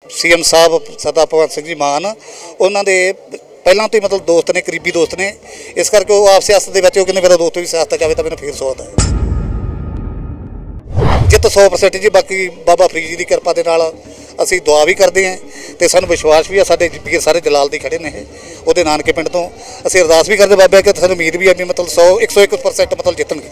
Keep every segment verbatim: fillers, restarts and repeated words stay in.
C M साहब सरदार भगवंत सिंह जी मान उन्होंने पहलों तो ही मतलब दोस्त ने, करीबी दोस्त ने, इस करके वो आप सियासत के कहते मेरा दोस्त भी सियासत जाए तो मैंने फिर सोचता है जित सौ परसेंट जी। बाकी बाबा फरीद जी की किरपा के नाल असीं दुआ भी करते हैं तो सानूं विश्वास भी है। साडे वीर सारे जलाल दे खड़े ने उहदे नानके पिंड तो असीं अरदास भी करते बाबे कि सानूं उम्मीद भी है भी मतलब सौ एक सौ एक परसेंट मतलब जितणगे।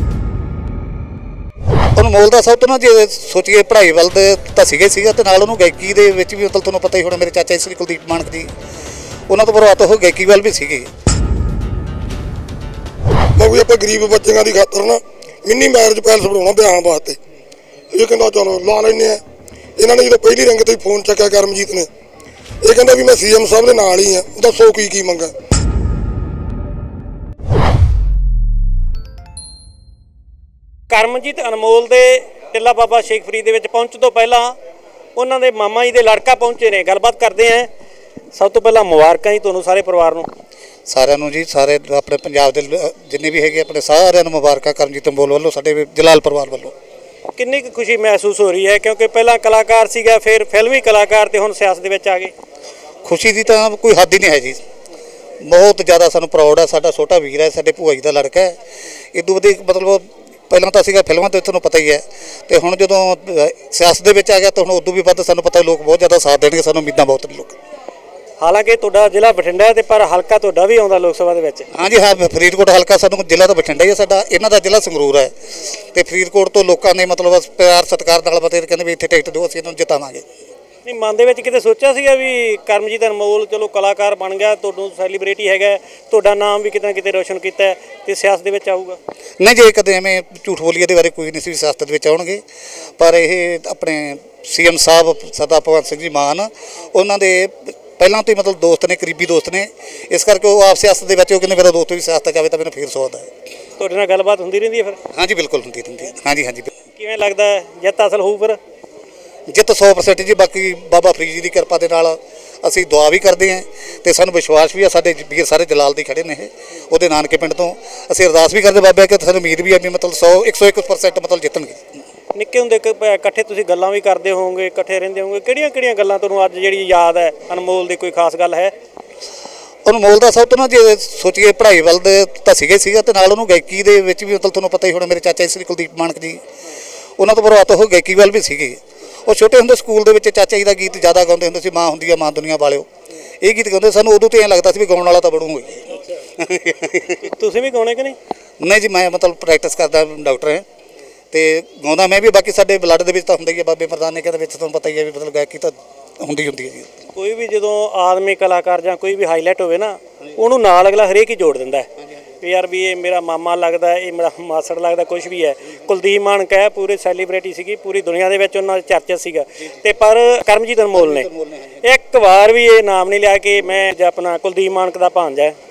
अनमोल का सब तो ना जे सोचिए पढ़ाई वाल तो सीगे सीगा ते नाल उहनूं गायकी दे विच भी मतलब तुहानूं पता ही होना मेरे चाचा श्री कुलदीप मानक जी उन्होंने तो बरबाद हो गायकी वाल भी सीगे। भी आप गरीब बच्चों की खातर ना मिनी मैरिज पैलेस बनाना ब्याह वास्ते ये कहता चलो ला लें। इन्होंने जो पहली रंग तो फोन चक्या करमजीत ने यह कहता भी मैं सी एम साहब के नाल ही हाँ दसो की की मंगा। करमजीत अनमोल के टिल्ला बाबा शेख फरीद के पहुँचने तो पहला उन्होंने मामा जी के लड़का पहुँचे ने गलबात करते हैं। सब तो पहला मुबारक जी तुहानूं सारे परिवार नूं सारिਆਂ ਨੂੰ जी सारे अपने पंजाब के जिन्ने भी है अपने सारिਆਂ ਨੂੰ मुबारक करमजीत अनमोल वालों साडे जलाल परिवार वालों। कितनी खुशी महसूस हो रही है क्योंकि पहला कलाकार सीगा फिर फिल्मी कलाकार ते हुण सियासत विच आ गए। खुशी की तो कोई हद ही नहीं है जी, बहुत ज़्यादा सानूं प्राउड है। साडा छोटा वीर है, साडे भूआ जी का लड़का है। इदों वधिक मतलब पहलां तां सीगा फिल्मां ते तुहानूं पता ही है तो हुण जदों सियासत दे विच आ गया तो हुण उदों भी वध सानूं पता लोग बहुत ज़्यादा साथ देणगे। सानूं उम्मीदां बहुत ने लोग। हालांकि तुहाडा जिला बठिंडा है पर हल्का तुहाडा भी आउंदा लोक सभा दे विच। हाँ जी हाँ, फरीदकोट हल्का सानूं जिला तो बठिंडा ही है साडा, इन्हां दा जिला संगरूर है तो फरीदकोट तो लोगों ने मतलब प्यार सत्कार नाल बतेरे कहंदे भी इत्थे टिकट दिओ असीं इन्हां नूं जितावांगे। नहीं मन दे विच किते सोचिया सीगा भी करमजीत अनमोल चलो कलाकार बन गया तुहानूं सैलीब्रिटी हैगा तुहाडा नाम भी किते ना किते रोशन कीता है ते सियासत दे विच आऊगा? नहीं जी, कदे एवें झूठ बोलीए दे बारे कोई नहीं सी सियासत दे विच आउणगे पर यह अपने सी एम साहब सरदार भगवंत सिंह जी मान उन्होंने पहलों तो ही मतलब दोस्त ने, करीबी दोस्त ने, इस करके वो आप सियासत के कहते मेरा दोस्त भी सियासत जाए तो मैंने फिर सोचता है। तुहाडे नाल गलबात हुंदी रहिंदी है फिर? हाँ जी बिल्कुल हुंदी रहिंदी है। हाँ जी हाँ जी। किवें लगदा है जित हासिल होऊ फिर? जित सौ परसेंट जी। बाकी बाबा फरीद जी की किरपा के नाल असीं दुआ भी करते हैं तो सानूं विश्वास भी है। साडे वीर सारे जलाल दे खड़े ने उहदे नानके पिंड तो असीं अरदास भी करते बाबे कि सानूं उम्मीद भी है भी मतलब सौ एक सौ एक परसेंट मतलब जितणगे। निक्के हुंदे इकट्ठे तुसीं गल्लां भी करदे होवोगे, इकट्ठे रहिंदे होवोगे, किहड़ियां किहड़ियां गल्लां तुहानूं अज जिहड़ी याद है अनमोल दी कोई खास गल है? अनमोल का सब तो ना जे सोचिए पढ़ाई वाल तो सीगे सीगा ते नाल उहनूं गायकी दे विच भी मतलब तुहानूं पता ही होना मेरे चाचा श्री कुलदीप मानक जी उन्होंने तो बरबाद हो गायकी वाल भी सीगे। वो छोटे होंदे स्कूल दे विच चाचा जी का गीत ज़्यादा गाउंदे हुंदे सी, माँ हुंदी आ माँ दुनिया वालिओ ये गीत गाउंदे। सानूं उदों तो इह लगदा सी भी गाउण वाला तो बनूंगा। तुसीं भी गाउणे कि नहीं? नहीं जी, मैं मतलब प्रैक्टिस करदा, डॉक्टर है तो गाँदा मैं भी। बाकी साडे ब्लड दे विच तां हुंदा ही है, बाबे मरदाने के विच तुहानूं पता ही है भी मतलब गायकी तो हुंदी हुंदी है जी। कोई भी जदों आदमी कलाकार जां कोई भी हाईलाइट होवे ना उहनूं नाल अगला हरेक ही जोड़ दिंदा है भी यार भी ये मेरा मामा लगदा है, ये मेरा मासड़ लगदा, कुछ भी है। कुलदीप मानक है पूरे सैलीब्रिटी सीगी, पूरी दुनिया दे विच उन्हां दा चर्चा सीगा ते पर करमजीत अनमोल ने एक बार भी ये नाम नहीं लिया कि मैं अपना कुलदीप मानक दा भांजा है।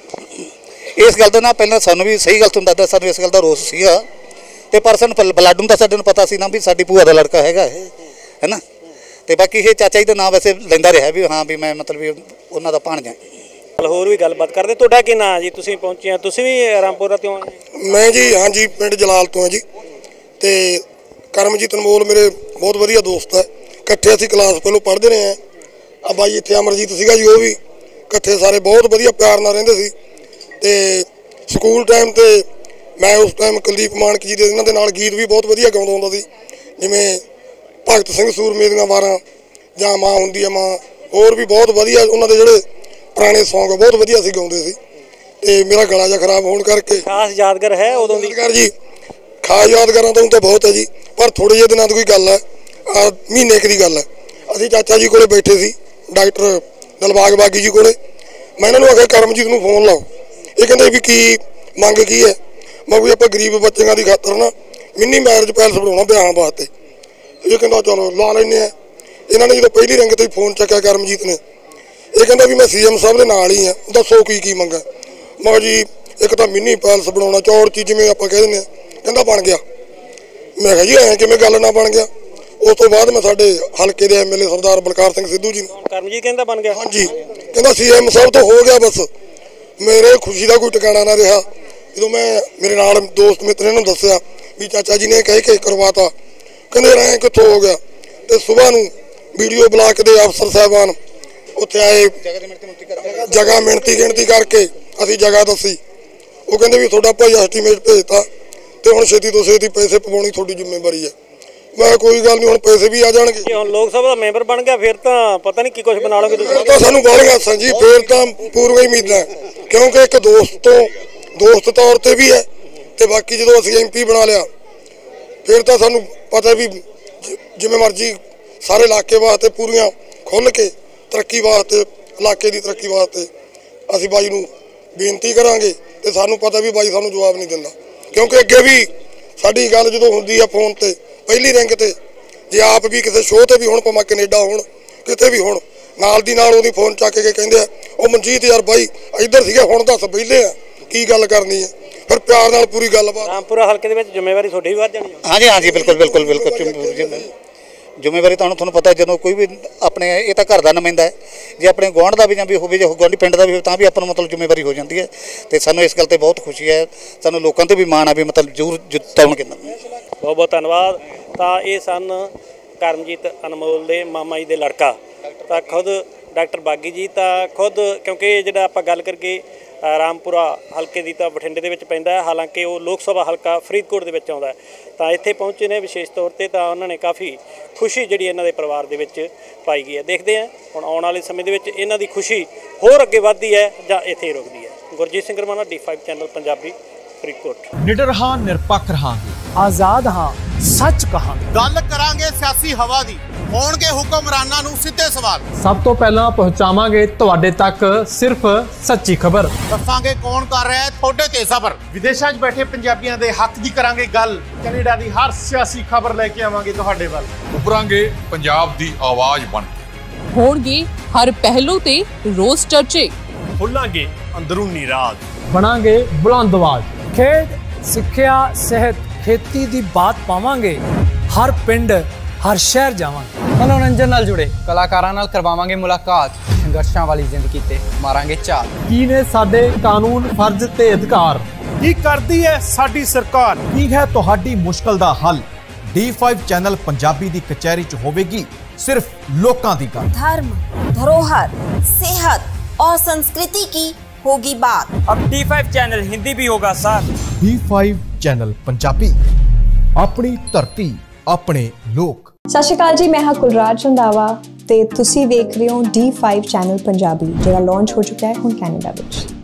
इस गल दा ना पहलां सानूं भी सही गल तुहानूं दसदा सानूं इस गल दा रोस सीगा ते पर सानूं ब्लड हुंदा साडे नूं पता सी ना भी साडी भूआ दा लड़का हैगा है ना ते बाकी ये चाचा जी दा नाम वैसे लैंदा रहा भी हाँ भी मैं मतलब भी उन्हां दा भांजा। होर भी गलबात करते तुहाडा की नाम जी? तुसीं पहुंचे हैं, तुसीं भी रामपुरा तो? मैं जी हाँ जी पिंड जलाल तो हाँ जी ते करमजीत अनमोल मेरे बहुत वधिया दोस्त है, इकट्ठे असीं क्लास पहलों पढ़ते रहे हैं। आ बाई इत्थे अमरजीत सीगा जी, वो भी इकट्ठे सारे बहुत वधिया प्यार नाल रहिंदे सी ते स्कूल टाइम ते मैं उस टाइम कुलदीप मानक जी दे इन्हां दे नाल गीत भी बहुत वधिया गाउंदा हुंदा सी जिवें भगत सिंह सूरमे दीआं वारां जां माँ हुंदी आ माँ, होर भी बहुत वधिया उन्हां दे जिहड़े पुराने सॉन्ग बहुत वधिया सी गाउंदे सी ते मेरा गला जा खराब होने करके खास यादगार है उदों दी? यादगार जी खास यादगारां तो बहुत है जी पर थोड़े जे दिनां दी कोई गल है, महीने एक दी गल है। असीं चाचा जी कोले बैठे सी डॉक्टर दिलबाग बागी जी कोले, मैं इन्हां नूं आखिया करमजीत नूं फोन लाओ, ये कहंदे भी की मंग की है? मैं भी आप गरीब बच्चों की खातर ना मिनी मैरिज पैलेस बनाना ब्याह वास्ते ये कहता चलो ला लें। इन्होंने जो पहली रंग तो ही फोन चक्या करमजीत ने यह कहता भी मैं सी एम साहब के नाल ही हाँ दसो की की मंगा। मैं जी एक तो मिनी पैलेस बनाना चौड़ चीज जिमें आप कह दें कहता बन गया। मैं कहा जी ऐ कि गल ना बन गया। उस तो बाद मैं साडे हल्के दे M L A Sardar Balkar Singh Sidhu ji Karamjit कहता बन गया। हाँ जी कहता सी एम साहब तो हो गया बस। मेरे खुशी का कोई ठिकाना ना रहा जो मैं मेरे नाल दोस्त मित्र ने दसिया भी चाचा जी ने कह के करवाता कहते रहे कितों हो गया। तो सुबह नूं ਵੀਡੀਓ ਬਲਾਕ ਦੇ ਅਫਸਰ ਸਾਹਿਬਾਨ ਉੱਥੇ ਆਏ, ਜਗ੍ਹਾ ਮਿਹਨਤੀ ਗਿਣਤੀ ਕਰਕੇ ਅਸੀਂ ਜਗ੍ਹਾ ਦੱਸੀ। ਉਹ ਕਹਿੰਦੇ ਵੀ ਤੁਹਾਡਾ ਭਾਈ ਐਸਟੀਮੇਟ ਭੇਜਤਾ ਤੇ ਹੁਣ ਛੇਤੀ ਤੋਂ ਛੇਤੀ ਪੈਸੇ ਪਵਾਉਣੀ ਤੁਹਾਡੀ ਜ਼ਿੰਮੇਵਾਰੀ ਹੈ। ਮੈਂ ਕੋਈ ਗੱਲ ਨਹੀਂ, ਹੁਣ ਪੈਸੇ ਵੀ ਆ ਜਾਣਗੇ। ਜੇ ਹੁਣ ਲੋਕ ਸਭਾ ਦਾ ਮੈਂਬਰ ਬਣ ਗਿਆ ਫਿਰ ਤਾਂ ਪਤਾ ਨਹੀਂ ਕੀ ਕੁਝ ਬਣਾ ਲਓਗੇ ਤੁਸੀਂ। ਤਾਂ ਸਾਨੂੰ ਬਾਹਲੀਆਂ ਆਸਾਂ ਜੀ, ਫਿਰ ਤਾਂ ਪੂਰੀਆਂ ਹੀ ਉਮੀਦਾਂ, ਕਿਉਂਕਿ ਇੱਕ ਦੋਸਤ ਤੋਂ ਦੋਸਤ ਤੌਰ ਤੇ ਵੀ ਹੈ ਤੇ ਬਾਕੀ ਜਦੋਂ ਅਸੀਂ ਐਮ ਪੀ ਬਣਾ ਲਿਆ ਫਿਰ ਤਾਂ ਸਾਨੂੰ ਪਤਾ ਵੀ ਜਿਵੇਂ ਮਰਜ਼ੀ ਸਾਰੇ ਇਲਾਕੇ ਵਾਸਤੇ ਪੂਰੀਆਂ ਖੁੱਲ੍ਹ ਕੇ ਤਰੱਕੀ ਵਾਸਤੇ, ਇਲਾਕੇ ਦੀ ਤਰੱਕੀ ਵਾਸਤੇ ਅਸੀਂ ਬਾਈ ਨੂੰ ਬੇਨਤੀ ਕਰਾਂਗੇ। ਤੇ ਸਾਨੂੰ ਪਤਾ ਵੀ ਬਾਈ ਸਾਨੂੰ ਜਵਾਬ ਨਹੀਂ ਦਿੰਦਾ, ਕਿਉਂਕਿ ਅੱਗੇ ਵੀ ਸਾਡੀ ਗੱਲ ਜਦੋਂ ਹੁੰਦੀ ਆ ਫੋਨ ਤੇ ਪਹਿਲੀ ਰਿੰਗ ਤੇ, ਜੇ ਆਪ ਵੀ ਕਿਸੇ ਸ਼ੋਅ ਤੇ ਵੀ ਹੁਣ ਭਾਵੇਂ ਕੈਨੇਡਾ ਹੋਣ ਕਿਤੇ ਵੀ ਹੋਣ, ਨਾਲ ਦੀ ਨਾਲ ਉਹਦੀ ਫੋਨ ਚੱਕ ਕੇ ਕਹਿੰਦੇ ਆ ਉਹ ਮਨਜੀਤ ਯਾਰ ਬਾਈ ਇੱਧਰ ਸੀਗੇ ਹੁਣ ਦੱਸ ਵਿਹਲੇ ਆ ਕੀ ਗੱਲ ਕਰਨੀ ਹੈ। ਫਿਰ ਪਿਆਰ ਨਾਲ ਪੂਰੀ ਗੱਲਬਾਤ। ਰਾਮਪੁਰਾ ਹਲਕੇ ਦੇ ਵਿੱਚ ਜ਼ਿੰਮੇਵਾਰੀ ਤੁਹਾਡੀ ਵੀ ਵੱਧ ਜਾਣੀ ਹੈ। ਹਾਂਜੀ ਹਾਂਜੀ ਬਿਲਕੁਲ ਬਿਲਕੁਲ ਬਿਲਕੁਲ ਜ਼ਿੰਮੇਵਾਰੀ ਤੁਹਾਨੂੰ ਤੁਹਾਨੂੰ ਪਤਾ ਜਦੋਂ ਕੋਈ ਵੀ ਆਪਣੇ ਇਹ ਤਾਂ ਘਰ ਦਾ ਨੁਮਾਇੰਦਾ ਹੈ, ਜੇ ਆਪਣੇ ਗੁਆਂਢ ਦਾ ਵੀ ਜਾਂ ਵੀ ਹੋਵੇ ਜਾਂ ਗੁਆਂਢੀ ਪਿੰਡ ਦਾ ਵੀ ਹੋਵੇ ਤਾਂ ਵੀ ਆਪਾਂ ਨੂੰ ਮਤਲਬ ਜ਼ਿੰਮੇਵਾਰੀ ਹੋ ਜਾਂਦੀ ਹੈ। ਤੇ ਸਾਨੂੰ ਇਸ ਗੱਲ ਤੇ ਬਹੁਤ ਖੁਸ਼ੀ ਹੈ, ਸਾਨੂੰ ਲੋਕਾਂ ਤੇ ਵੀ ਮਾਣ ਆ ਵੀ ਮਤਲਬ ਜ਼ਰੂਰ ਜਿਤਾਉਣ ਕਿੰਨਾ। ਬਹੁਤ ਬਹੁਤ ਧੰਨਵਾਦ। ਤਾਂ ਇਹ ਸਨ ਕਰਮਜੀਤ ਅਨਮੋਲ ਦੇ ਮਾਮਾ ਜੀ ਦੇ ਲੜਕਾ, ਤਾਂ ਖੁਦ ਡਾਕਟਰ ਬਾਗੀ ਜੀ ਤਾਂ ਖੁਦ, ਕਿਉਂਕਿ ਜਿਹੜਾ ਆਪਾਂ ਗੱਲ ਕਰਕੇ ਰਾਮਪੁਰਾ ਹਲਕੇ ਦੀ ਤਾਂ ਬਠਿੰਡੇ ਦੇ ਵਿੱਚ ਪੈਂਦਾ ਹੈ, ਹਾਲਾਂਕਿ ਉਹ ਲੋਕ ਸਭਾ ਹਲਕਾ ਫਰੀਦਕੋਟ ਦੇ ਵਿੱਚ ਆਉਂਦਾ ਹੈ। ਤਾਂ ਇੱਥੇ ਪਹੁੰਚੇ ਨੇ ਵਿਸ਼ੇਸ਼ ਤੌਰ ਤੇ, ਤਾਂ ਉਹਨਾਂ ਨੇ ਕਾਫੀ ਖੁਸ਼ੀ ਜਿਹੜੀ ਇਹਨਾਂ ਦੇ ਪਰਿਵਾਰ ਦੇ ਵਿੱਚ ਪਾਈ ਗਈ ਹੈ। ਦੇਖਦੇ ਹਾਂ ਹੁਣ ਆਉਣ ਵਾਲੇ ਸਮੇਂ ਦੇ ਵਿੱਚ ਇਹਨਾਂ ਦੀ ਖੁਸ਼ੀ ਹੋਰ ਅੱਗੇ ਵੱਧਦੀ ਹੈ ਜਾਂ ਇੱਥੇ ਹੀ ਰੁਕਦੀ ਹੈ। Gurjeet Singh Ramana, D five channel Punjabi, Faridkot. ਨਿਡਰ ਹਾਂ, ਨਿਰਪੱਖ ਰਹਾਂਗੇ, ਆਜ਼ਾਦ ਹਾਂ, ਸੱਚ ਕਹਾਂਗੇ। ਗੱਲ ਕਰਾਂਗੇ ਸਿਆਸੀ ਹਵਾ ਦੀ, ਹੋਣਗੇ ਹੁਕਮਰਾਨਾਂ ਨੂੰ ਸਿੱਧੇ ਸਵਾਲ। ਸਭ ਤੋਂ ਪਹਿਲਾਂ ਪਹੁੰਚਾਵਾਂਗੇ ਤੁਹਾਡੇ ਤੱਕ ਸਿਰਫ ਸੱਚੀ ਖਬਰ। ਦੱਸਾਂਗੇ ਕੌਣ ਕਰ ਰਿਹਾ ਹੈ ਤੁਹਾਡੇ ਤੇ ਸਬਰ। ਵਿਦੇਸ਼ਾਂ 'ਚ ਬੈਠੇ ਪੰਜਾਬੀਆਂ ਦੇ ਹੱਕ ਦੀ ਕਰਾਂਗੇ ਗੱਲ। ਕੈਨੇਡਾ ਦੀ ਹਰ ਸਿਆਸੀ ਖਬਰ ਲੈ ਕੇ ਆਵਾਂਗੇ ਤੁਹਾਡੇ ਵੱਲ। ਉਭਰਾਂਗੇ ਪੰਜਾਬ ਦੀ ਆਵਾਜ਼ ਬਣ ਕੇ। ਹੋਣਗੇ ਹਰ ਪਹਿਲੂ ਤੇ ਰੋਜ਼ ਚਰਚੇ। ਖੋਲਾਂਗੇ ਅੰਦਰੂਨੀ ਰਾਜ। ਬਣਾਂਗੇ ਬੁਲੰਦ ਆਵਾਜ਼। ਖੇਡ, ਸਿੱਖਿਆ, ਸਿਹਤ, ਖੇਤੀ ਦੀ ਬਾਤ ਪਾਵਾਂਗੇ। ਹਰ ਪਿੰਡ, ਹਰ ਸ਼ਹਿਰ ਜਾਵਾਂਗੇ। ਮਨੋਰੰਜਨ ਨਾਲ ਜੁੜੇ ਕਲਾਕਾਰਾਂ ਨਾਲ ਕਰਵਾਵਾਂਗੇ ਮੁਲਾਕਾਤ। ਸੰਘਰਸ਼ਾਂ ਵਾਲੀ ਜ਼ਿੰਦਗੀ ਤੇ ਮਾਰਾਂਗੇ ਝਾਤ। ਕੀ ਨੇ ਸਾਡੇ ਕਾਨੂੰਨ, ਫਰਜ਼ ਤੇ ਅਧਿਕਾਰ? ਕੀ ਕਰਦੀ ਹੈ ਸਾਡੀ ਸਰਕਾਰ? ਕੀ ਹੈ ਤੁਹਾਡੀ ਮੁਸ਼ਕਲ ਦਾ ਹੱਲ? ਡੀ ਫਾਈਵ ਚੈਨਲ ਪੰਜਾਬੀ ਦੀ ਕਚਹਿਰੀ 'ਚ ਹੋਵੇਗੀ सिर्फ लोकां दी गल। धर्म, धरोहर, सेहत और संस्कृति की होगी बात। अब डी फाइव चैनल हिंदी भी होगा sir. D five channel Punjabi, अपनी धरती अपने लोक। सत श्री अकाल जी, मैं हाँ कुलराज रंधावा ते तुसी देख रहे हो डी फाइव चैनल पंजाबी, जिहड़ा लॉन्च हो चुका है हुण कैनेडा विच।